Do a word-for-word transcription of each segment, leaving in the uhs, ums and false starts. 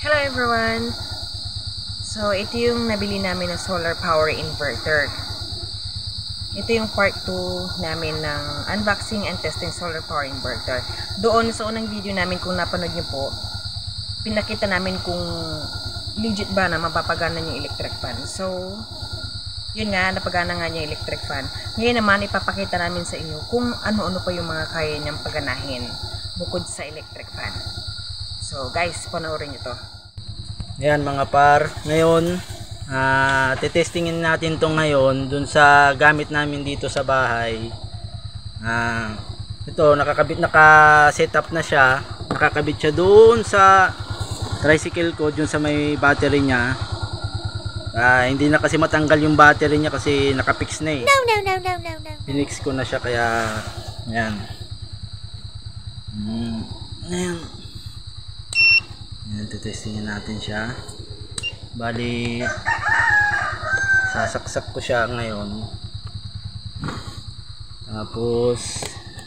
Hello everyone! So ito yung nabili namin na solar power inverter. Ito yung part two namin ng unboxing and testing solar power inverter. Doon sa unang video namin, kung napanood nyo po, pinakita namin kung legit ba na mapapagana yung electric fan. So yun nga, napagana nga niya electric fan. Ngayon naman ipapakita namin sa inyo kung ano-ano pa yung mga kaya niyang paganahin bukod sa electric fan. So guys, panoorin nyo to. Ayan mga par, ngayon uh, titestingin natin to ngayon dun sa gamit namin dito sa bahay. Uh, ito, nakakabit, naka-set up na siya. Nakakabit siya dun sa tricycle ko, dun sa may battery niya. Uh, hindi na kasi matanggal yung battery niya kasi nakapix na eh. No, no, no, no, no, no. Pinix ko na siya kaya, ayan. Hmm, ayan. Ayan, titestingin natin siya. Bali, sasaksak ko siya ngayon. Tapos,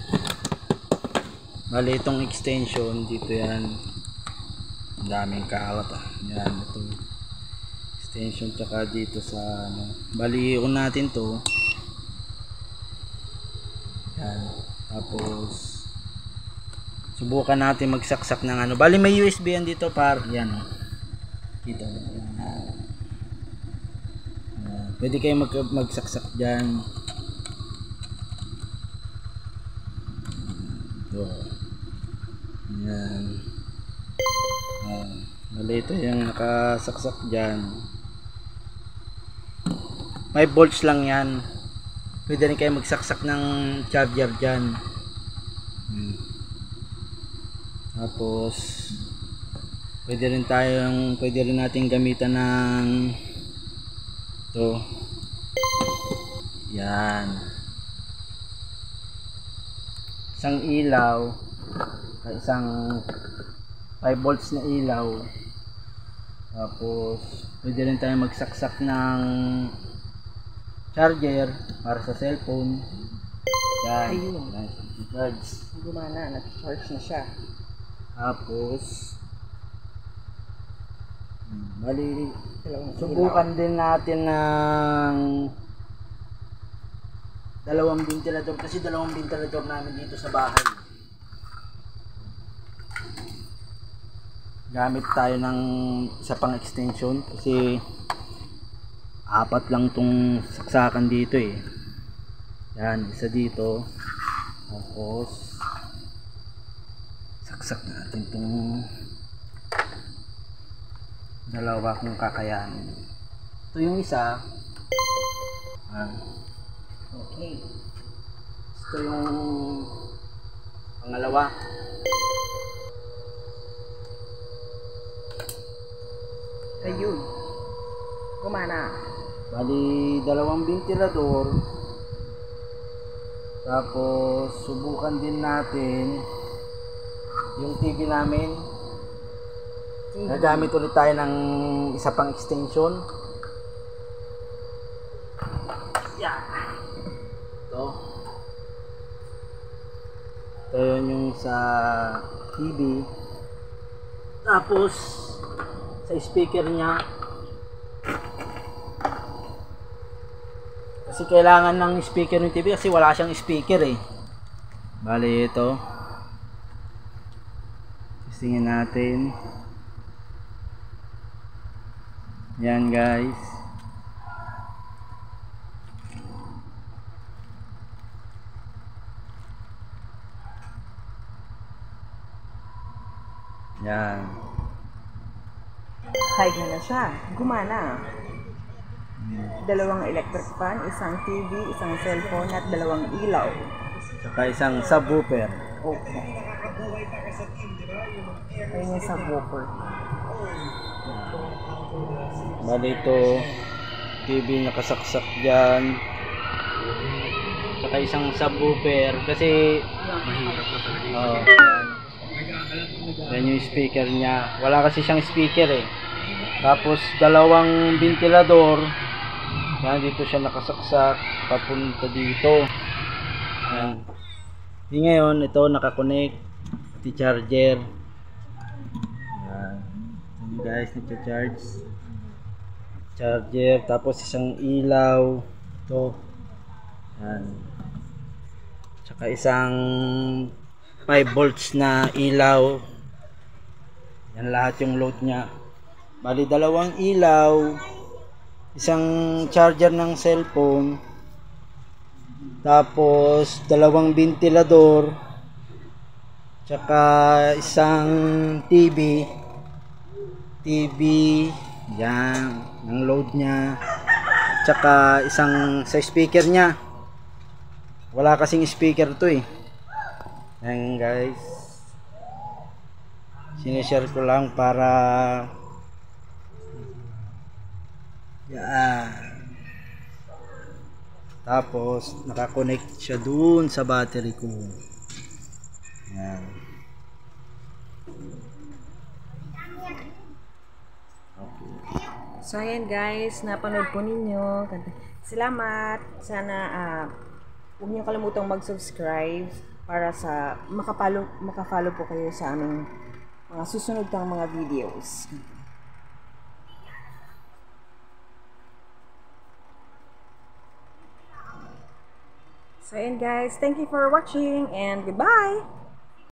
bali itong extension, dito yan. Ang daming kaawat ah. Yan, ito. Extension tsaka dito sa, ano. Bali, iikon natin to. Yan. Tapos, subukan natin magsaksak ng ano. Bali may U S B yan dito par. Yan o. Dito. Uh, pwede kayo mag magsaksak dyan. Ito. Yan. Uh, bali ito yung nakasaksak dyan. five volts lang yan. Pwede rin kayo magsaksak ng charger dyan. Hmm. Tapos pwede rin tayong pwede rin natin gamitan ng to. Yan. Isang ilaw, isang five volts na ilaw. Tapos pwede rin tayong magsaksak ng charger para sa cellphone. Yan. Ayun. Charge. Gumana, nag-charge na siya. Tapos bali subukan din natin ng dalawang ventilador kasi dalawang ventilador namin dito sa bahay. Gamit tayo ng isa pang extension kasi apat lang tong saksakan dito eh. Yan, isa dito. Tapos saksak natin itong dalawa kung kakayanin. Ito yung isa. Ah. Okay. Ito yung pangalawa. Ayun. Gumana. Bali dalawang ventilador. Tapos subukan din natin yung T V namin. Nagamit ulit tayo ng isa pang extension. Yeah. Ito. Ito yun yung sa T V. Tapos sa speaker niya. Kasi kailangan ng speaker ng T V kasi wala siyang speaker eh. Bali ito. Testingin natin. Yan guys. Yan. High na na siya. Gumana. Dalawang electric fan, isang T V, isang cellphone at dalawang ilaw. Saka isang subwoofer. Okay. Ayun yung subwoofer. Bali ito T V nakasaksak dyan. Saka isang subwoofer kasi mahirap na talaga. Oh, yan yung speaker niya. Wala kasi siyang speaker eh. Tapos dalawang ventilador. Yan, dito siya nakasaksak papunta dito. Yan. Di ngayon ito nakakonect, di charger. Yan. Yun guys, nagcha-charge. Charger, tapos isang ilaw. Ito. Yan. Tsaka isang five volts na ilaw. Yan lahat yung load niya. Bali dalawang ilaw, isang charger ng cellphone, tapos dalawang ventilador, tsaka isang T V. T V, yan, ang load niya. Tsaka isang sa speaker niya. Wala kasing speaker to eh. Yan guys. Sinishare ko lang para yan. Tapos nakakonect siya dun sa battery ko. Yan. Okay. So ayan guys, napanood po ninyo. Salamat. Sana uh, huwag niyo kalimutang mag-subscribe para sa makapalo, makafollow po kayo sa aming mga susunod pang mga videos. So ayan guys, thank you for watching and goodbye!